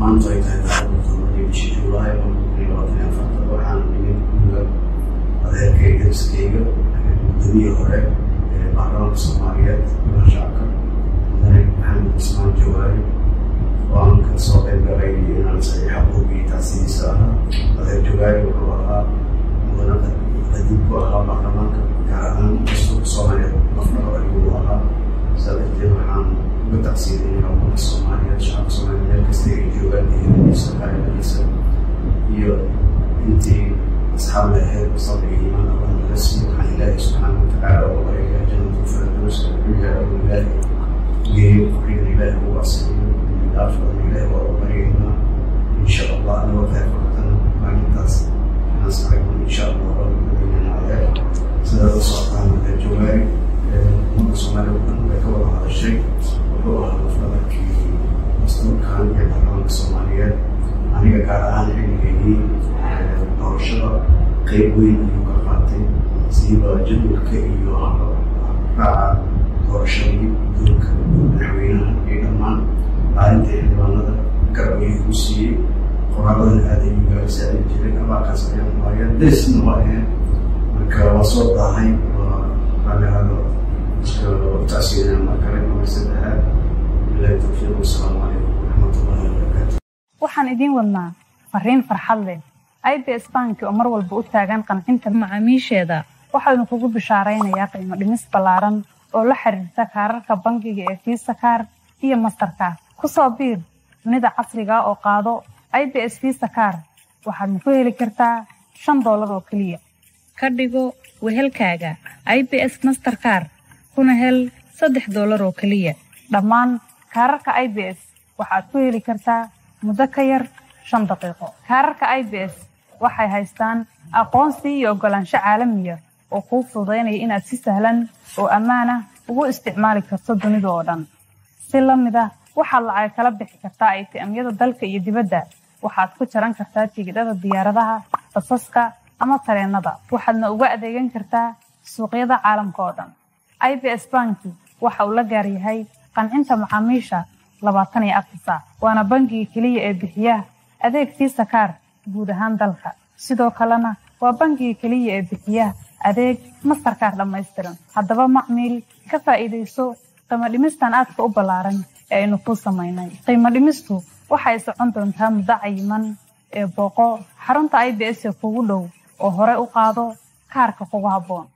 maanta ay tahay taariikhda bishii Juulaay 2024 waxaan nimid guriga adeerkayga iskayga gudoomiyihii hore ee baarlamaanka Soomaaliyeed golaha shacabka mudane Maxamed Ismaan Jawaari waan ka soo qayb galay inaan saxiixa buuggii taasiisa ahaa adeer Jawaari wuxuu ahaa mudane qadiib ku ahaa baarlamaanka gaar ahaan dastuurka Soomaaliyeed lafdhabar ayuu ahaa sababteed waxaan uga tacsiinay ummadda Soomaaliyeed shacabka Soomaaliyeed kasta ay joogaan eheladiisa qarankiisa iyo intii أصحاب الهيئة بصدر إيمان الله الرسمي وعن الله سبحانه وتعالى وبركة جنة الفردوس وكلها أولاد جيب وكل الله هو أصلي من أفضل الله وبركة إن شاء الله أنا وذاك وقتنا مع الناس نسمعكم إن شاء الله والمدينة العيال سيدة السلطان الجواري مصمم ذكر هذا الشيء وهو أفضل كي مستوى كان يتحرك الصوماليات أنا كأهل علمي doorashada qayb weyn ayuu ka qaatay siiba jadwalka iyo raaca doorashadii guddoonka madaxweynaha iyo dhammaan maalinta xildhibaanada garabay u siiyey qoraalada aad ayuu gaarsiin jiray abaakaas ayaan waayaa darisna waa ahayn marka waa soo daahay raalihada iska tacsiinaya markale saddexaad ilaahi tawfiiq wasalaamu calaykum waraxmatullahi wabarakaatu waxaan idiin wadnaa fariin farxad leh IBS Bank oo mar walba u taagan qancinta macaamiisheeda waxaanu kugu bishaaraynayaa qiimo dhimis ballaaran oo la xiriirta kaararka bangiga ee Visa Card iyo Mastercard ku soo biir dunida casriga oo qaado IBS Visa Card waxaad ku heli kartaa $5 oo kaliya ka dhigo wehelkaaga IBS Mastercard kuna hel $3 oo kaliya dhammaan kaararka IBS waxaad ku heli kartaa muddo ka yar 5 daqiiqo kaararka IBS waxay haystaan aqoonsi iyo ogolaansho caalami ah oo kuu fududeynaya inaad si sahlan oo ammaan ah ugu isticmaali karto dunida oo dhan si la mid ah waxaad lacag kala bixi kartaa ATM-yada dalka iyo dibadda waxaad ku jaran kartaa tigidhada diyaaradaha basaska ama tareenada waxaadna uga adeegan kartaa suuqyada caalamka oo dhan IBS Bank waxa uu la gaar yahay qancinta macaamiisha 24 saac waana bangiga kaliya ee bixiya adeeg Visa Card guud ahaan dalka sidoo kalena waa bangiga kaliya ee bixiya adeeg Mastercard dhammaystiran haddaba macmiil ka faa'iideyso qiimo dhimistan aadka u ballaaran ee aynu ku sameynay qiimo dhimistu waxay socon doontaa muddo cayiman ee booqo xarunta IBS ee kugu dhow oo hore u qaado kaarka kugu habboon